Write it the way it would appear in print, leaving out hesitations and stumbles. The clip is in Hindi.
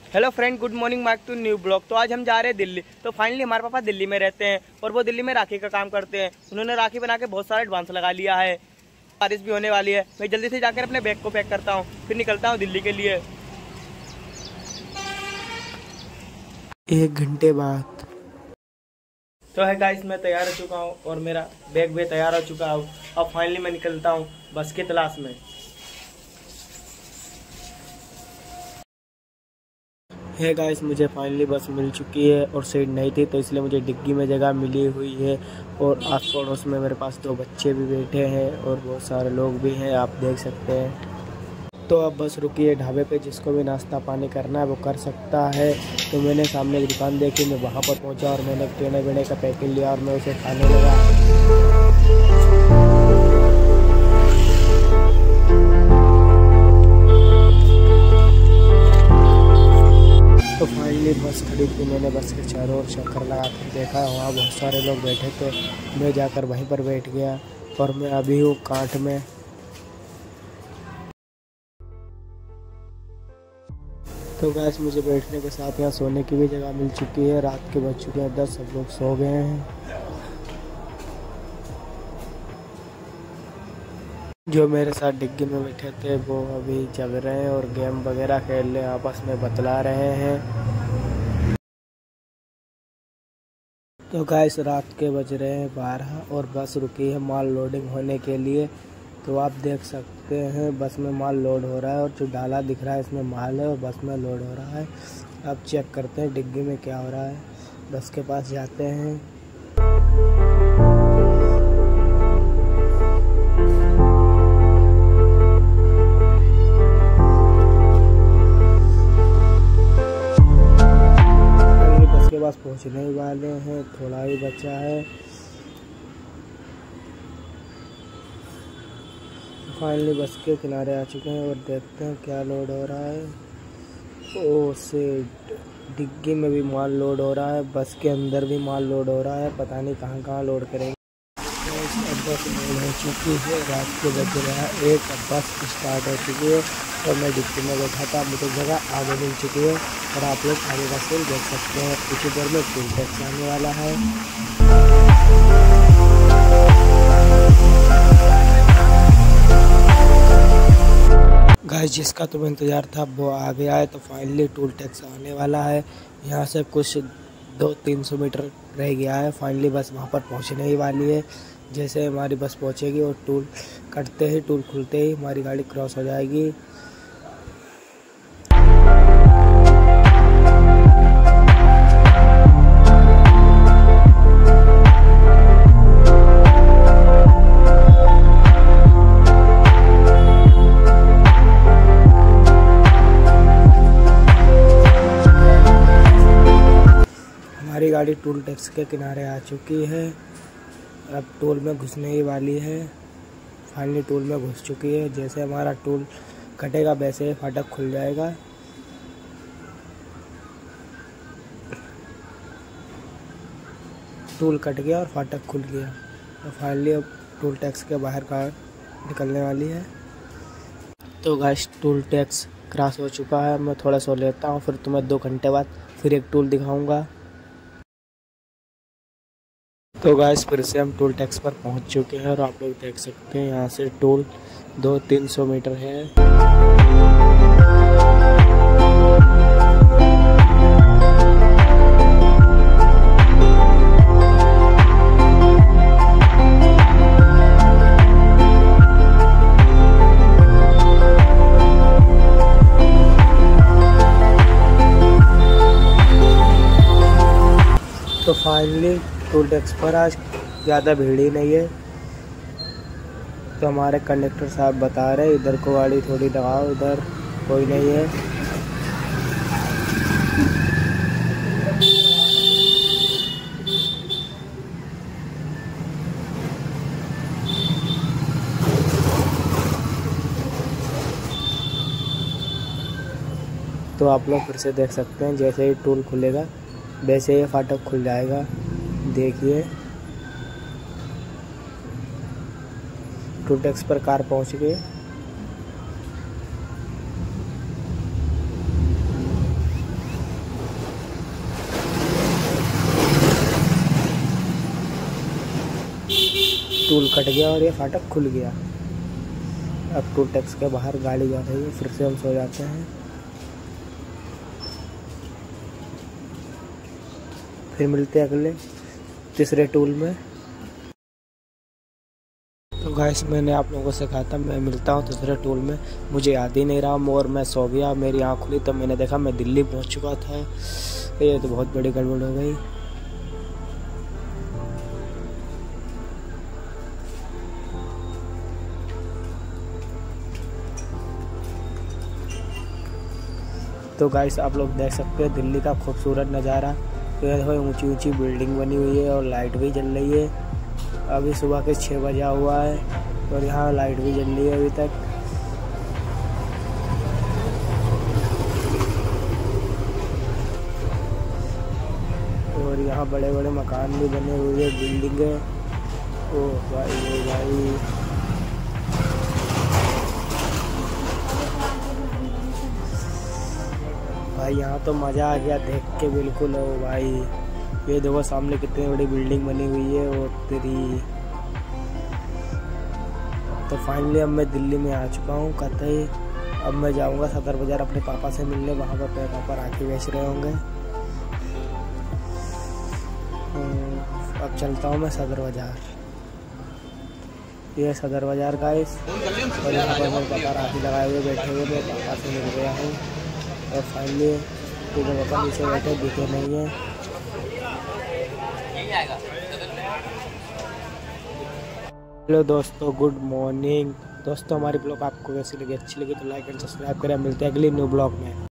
Hello friend, good morning, back to new blog. तो आज हम जा रहे हैं दिल्ली। तो फाइनली हमारे पापा दिल्ली में रहते हैं और वो दिल्ली में राखी का काम करते हैं। उन्होंने राखी बना के बहुत सारा एडवांस लगा लिया है। बारिश भी होने वाली है। मैं जल्दी से जाकर अपने बैग को पैक करता हूँ, फिर निकलता हूँ दिल्ली के लिए। 1 घंटे बाद। तो है गाइस, मैं तैयार हो चुका हूँ और मेरा बैग भी तैयार हो चुका है। अब फाइनली मैं निकलता हूँ बस की तलाश में। है गाइस, मुझे फाइनली बस मिल चुकी है और सीट नहीं थी तो इसलिए मुझे डिग्गी में जगह मिली हुई है। और आस पड़ोस में मेरे पास 2 बच्चे भी बैठे हैं और बहुत सारे लोग भी हैं, आप देख सकते हैं। तो अब बस रुकी है ढाबे पे, जिसको भी नाश्ता पानी करना है वो कर सकता है। तो मैंने सामने एक दुकान देखी, मैं वहाँ पर पहुँचा और मैंने टेढ़े बेढ़े का पैकेट लिया और मैं उसे खाने लगा। तो फाइनली बस खड़ी थी, मैंने बस के चारों ओर चक्कर लगा कर देखा, वहाँ बहुत सारे लोग बैठे थे। मैं जाकर वहीं पर बैठ गया और मैं अभी हूँ कांठ में। तो गैस, मुझे बैठने के साथ यहाँ सोने की भी जगह मिल चुकी है। रात के बज चुके हैं 10, सब लोग सो गए हैं। जो मेरे साथ डिग्गी में बैठे थे वो अभी जग रहे हैं और गेम वगैरह खेल रहे हैं, आपस में बतला रहे हैं। तो गाइस, रात के बज रहे हैं 12 और बस रुकी है माल लोडिंग होने के लिए। तो आप देख सकते हैं बस में माल लोड हो रहा है और जो डाला दिख रहा है इसमें माल है और बस में लोड हो रहा है। अब चेक करते हैं डिग्गी में क्या हो रहा है। बस के पास जाते हैं। बस पहुंचने ही वाले हैं, थोड़ा ही बचा है। फाइनली बस के किनारे आ चुके हैं और देखते हैं क्या लोड हो रहा है। ओ शिट, डिग्गी में भी माल लोड हो रहा है, बस के अंदर भी माल लोड हो रहा है। पता नहीं कहाँ कहाँ लोड करेंगे। अब बस लोड हो चुकी है, रात के बज रहा है 1, अब बस स्टार्ट हो चुकी है और मैं डिग्गी में बैठा था, मुझे जगह आगे मिल चुकी है और आप लोग आगे का सीन देख सकते हैं। कुछ देर में टोल टैक्स आने वाला है। गाइस, जिसका तो इंतज़ार था वो आ गया है। तो फाइनली टोल टैक्स आने वाला है। यहाँ से कुछ 200-300 मीटर रह गया है। फाइनली बस वहाँ पर पहुँचने ही वाली है। जैसे हमारी बस पहुँचेगी और टोल कटते ही, टोल खुलते ही हमारी गाड़ी क्रॉस हो जाएगी। हमारी गाड़ी टोल टैक्स के किनारे आ चुकी है, अब टोल में घुसने ही वाली है। फाइनली टोल में घुस चुकी है। जैसे हमारा टोल कटेगा वैसे ही फाटक खुल जाएगा। टोल कट गया और फाटक खुल गया। तो फाइनली अब टोल टैक्स के बाहर कार निकलने वाली है। तो गाइस, टोल टैक्स क्रॉस हो चुका है। मैं थोड़ा सो लेता हूँ, फिर तुम्हें 2 घंटे बाद फिर एक टोल दिखाऊंगा। तो गाइस, फिर से हम टोल टैक्स पर पहुंच चुके हैं और आप लोग देख सकते हैं यहाँ से टोल 200-300 मीटर है। तो फाइनली टोल टैक्स पर आज ज़्यादा भीड़ ही नहीं है। तो हमारे कंडक्टर साहब बता रहे इधर को गाड़ी थोड़ी लगाओ, इधर कोई नहीं है। तो आप लोग फिर से देख सकते हैं, जैसे ही टोल खुलेगा वैसे ही फाटक खुल जाएगा। देखिए, टोल टैक्स पर कार पहुंच गई। टूल कट गया और ये फाटक खुल गया। अब टूल टैक्स के बाहर गाड़ी जा रही है, फिर से हम सो जाते हैं। फिर मिलते हैं अगले तीसरे टूल में। तो गाइस मैंने आप लोगों से कहा था मैं मिलता हूँ तीसरे टूल में, मुझे याद ही नहीं रहा और मैं सो गया। मेरी आँख खुली तब मैंने देखा मैं दिल्ली पहुँच चुका था। ये तो बहुत बड़ी गड़बड़ हो गई। तो गाइस आप लोग देख सकते हैं दिल्ली का खूबसूरत नज़ारा। तो ऊंची ऊंची बिल्डिंग बनी हुई है और लाइट भी जल रही है। अभी सुबह के 6 बजा हुआ है और यहाँ लाइट भी जल रही है अभी तक। और यहाँ बड़े बड़े मकान भी बने हुए हैं, बिल्डिंग है। ओ भाई भाई यहाँ तो मज़ा आ गया देख के बिल्कुल। ओ भाई ये देखो सामने कितनी बड़ी बिल्डिंग बनी हुई है। और तेरी तो फाइनली अब मैं दिल्ली में आ चुका हूँ कतई। अब मैं जाऊँगा सदर बाज़ार अपने पापा से मिलने, वहाँ पर मेरे पापा राखी बेच रहे होंगे। अब चलता हूँ मैं सदर बाज़ार। ये सदर बाज़ार गाइस, और यहाँ पर मेरे पापा राखी लगाए हुए बैठे हुए, मैं पापा से मिल गया हूँ। और फाइनली पापा नीचे बैठे दिखे नहीं है। हेलो दोस्तों, गुड मॉर्निंग दोस्तों। हमारी ब्लॉग आपको कैसी लगी, अच्छी लगी तो लाइक एंड सब्सक्राइब करें। मिलते हैं अगली न्यू ब्लॉग में।